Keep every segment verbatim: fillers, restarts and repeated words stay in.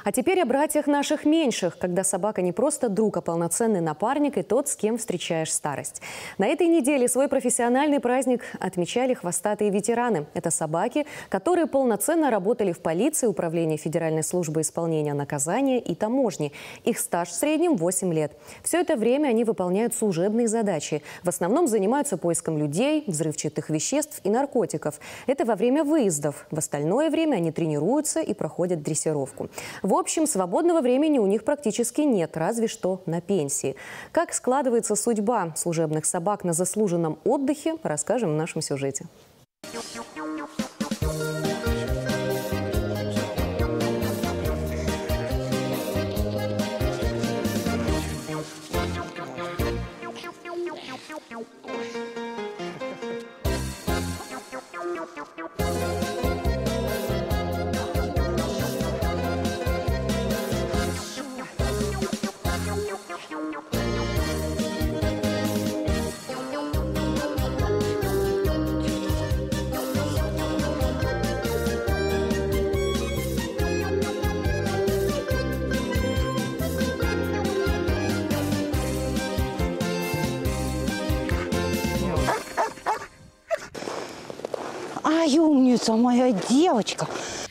А теперь о братьях наших меньших, когда собака не просто друг, а полноценный напарник и тот, с кем встречаешь старость. На этой неделе свой профессиональный праздник отмечали хвостатые ветераны. Это собаки, которые полноценно работали в полиции, управлении Федеральной службы исполнения наказания и таможни. Их стаж в среднем восемь лет. Все это время они выполняют служебные задачи. В основном занимаются поиском людей, взрывчатых веществ и наркотиков. Это во время выездов. В остальное время они тренируются и проходят дрессировку. В общем, свободного времени у них практически нет, разве что на пенсии. Как складывается судьба служебных собак на заслуженном отдыхе, расскажем в нашем сюжете. Ай, умница моя девочка.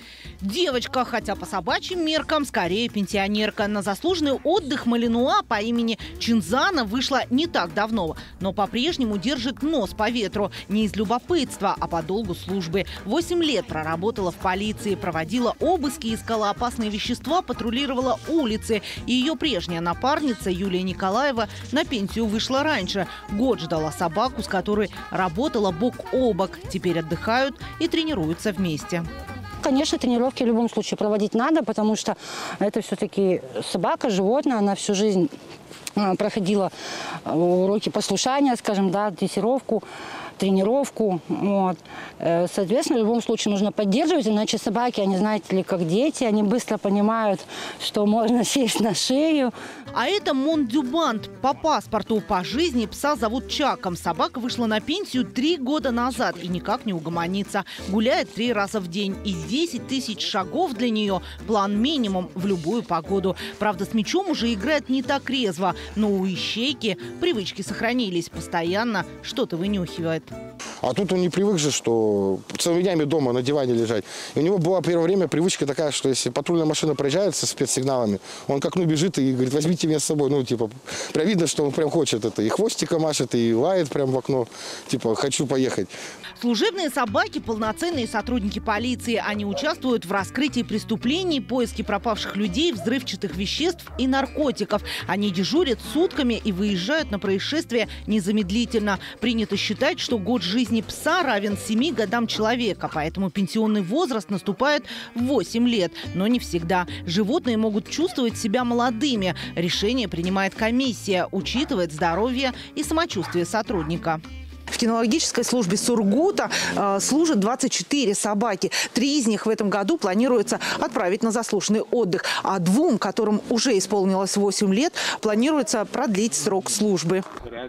Девочка, хотя по собачьим меркам, скорее пенсионерка. На заслуженный отдых малинуа по имени Чинзана вышла не так давно, но по-прежнему держит нос по ветру. Не из любопытства, а по долгу службы. Восемь лет проработала в полиции, проводила обыски, искала опасные вещества, патрулировала улицы. И ее прежняя напарница Юлия Николаева на пенсию вышла раньше. Год ждала собаку, с которой работала бок о бок. Теперь отдыхают и тренируются вместе. Конечно, тренировки в любом случае проводить надо, потому что это все-таки собака, животное, она всю жизнь проходила уроки послушания, скажем, да, дрессировку, тренировку. Вот. Соответственно, в любом случае нужно поддерживать, иначе собаки, они, знаете ли, как дети, они быстро понимают, что можно сесть на шею. А это Мон Дюбант. По паспорту, по жизни пса зовут Чаком. Собака вышла на пенсию три года назад и никак не угомонится. Гуляет три раза в день. И десять тысяч шагов для нее – план минимум в любую погоду. Правда, с мячом уже играет не так резво. Но у ищейки привычки сохранились. Постоянно что-то вынюхивает. А тут он не привык же, что целыми днями дома на диване лежать. И у него была первое время привычка такая, что если патрульная машина проезжает со спецсигналами, он к окну бежит и говорит: возьмите меня с собой. Ну, типа, прям видно, что он прям хочет это. И хвостиком машет, и лает прям в окно. Типа, хочу поехать. Служебные собаки – полноценные сотрудники полиции. Они участвуют в раскрытии преступлений, поиске пропавших людей, взрывчатых веществ и наркотиков. Они дежурят сутками и выезжают на происшествие незамедлительно. Принято считать, что год жизни пса равен семи годам человека, поэтому пенсионный возраст наступает в восемь лет. Но не всегда. Животные могут чувствовать себя молодыми. Решение принимает комиссия, учитывает здоровье и самочувствие сотрудника. В кинологической службе Сургута э, служат двадцать четыре собаки. Три из них в этом году планируется отправить на заслуженный отдых. А двум, которым уже исполнилось восемь лет, планируется продлить срок службы.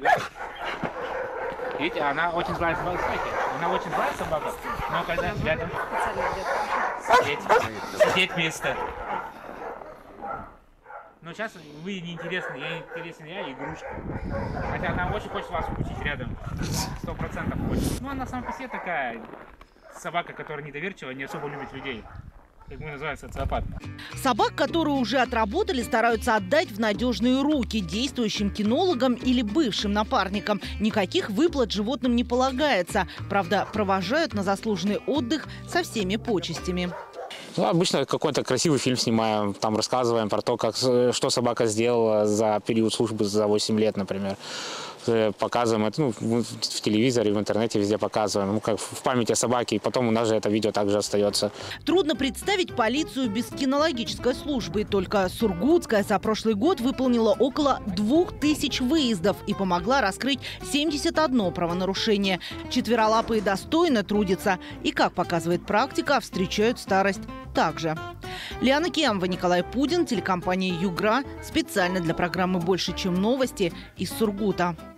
Видите, она очень злая собака. Она очень злая собака, но когда рядом сидеть, сидеть вместо. Но сейчас вы не интересны, я интересен, я игрушка. Хотя она очень хочет вас укусить рядом. Сто процентов хочет. Ну, она сама по себе такая собака, которая недоверчива, не особо любит людей. Как мы называем, социопат. Собак, которые уже отработали, стараются отдать в надежные руки действующим кинологам или бывшим напарникам. Никаких выплат животным не полагается. Правда, провожают на заслуженный отдых со всеми почестями. Ну, обычно какой-то красивый фильм снимаем, там рассказываем про то, как, что собака сделала за период службы, за восемь лет, например. Показываем это, ну, в телевизоре, в интернете везде показываем, ну, как в памяти о собаке, и потом у нас же это видео также остается. Трудно представить полицию без кинологической службы. Только Сургутская за прошлый год выполнила около двух тысяч выездов и помогла раскрыть семьдесят одно правонарушение. Четверолапые достойно трудятся и, как показывает практика, встречают старость также. Лиана Киямова, Николай Пудин, телекомпания «Югра». Специально для программы «Больше, чем новости» из Сургута.